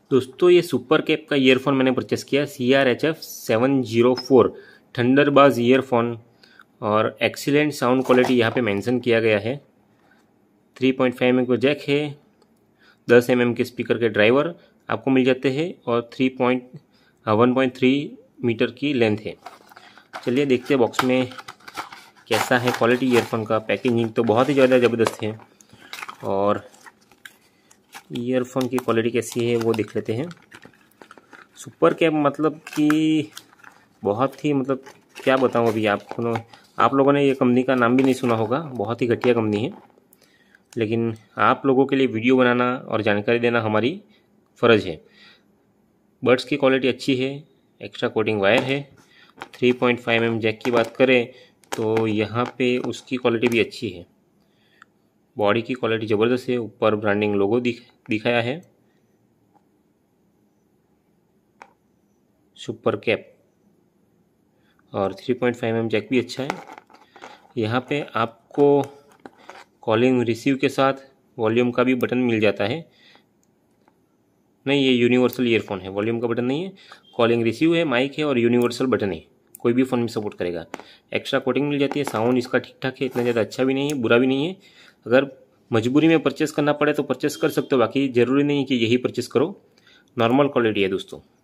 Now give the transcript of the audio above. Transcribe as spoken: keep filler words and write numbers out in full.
दोस्तों ये super cap का ईयरफोन मैंने परचेस किया C R H F seven zero four Thunderbass earphone और एक्सीलेंट साउंड क्वालिटी यहाँ पे मेंशन किया गया है। Three point five M M का जैक है, टेन एम एम के स्पीकर के ड्राइवर आपको मिल जाते हैं और three point one point three meter की लेंथ है। चलिए देखते हैं बॉक्स में कैसा है क्वालिटी ईयरफोन का। पैकेजिंग तो बहुत ही ज़्यादा ज़बरदस्त है और ईयरफोन की क्वालिटी कैसी है वो देख लेते हैं। सुपर कैप मतलब कि बहुत ही मतलब क्या बताऊं अभी आपको, आप लोगों ने ये कंपनी का नाम भी नहीं सुना होगा, बहुत ही घटिया कंपनी है। लेकिन आप लोगों के लिए वीडियो बनाना और जानकारी देना हमारी फ़र्ज़ है। बड्स की क्वालिटी अच्छी है, एक्स्ट्रा कोटिंग वायर है। Three point five M M jack की बात करें तो यहाँ पे उसकी क्वालिटी भी अच्छी है। बॉडी की क्वालिटी ज़बरदस्त है, ऊपर ब्रांडिंग लोगो दिख दिखाया है सुपर कैप, और three point five M M jack भी अच्छा है। यहाँ पे आपको कॉलिंग रिसीव के साथ वॉल्यूम का भी बटन मिल जाता है। नहीं, ये यूनिवर्सल ईयरफोन है, वॉल्यूम का बटन नहीं है। कॉलिंग रिसीव है, माइक है और यूनिवर्सल बटन है, कोई भी फ़ोन में सपोर्ट करेगा। एक्स्ट्रा कोटिंग मिल जाती है। साउंड इसका ठीक ठाक है, इतना ज़्यादा अच्छा भी नहीं है, बुरा भी नहीं है। अगर मजबूरी में परचेस करना पड़े तो परचेस कर सकते हो, बाकी ज़रूरी नहीं कि यही परचेस करो। नॉर्मल क्वालिटी है दोस्तों।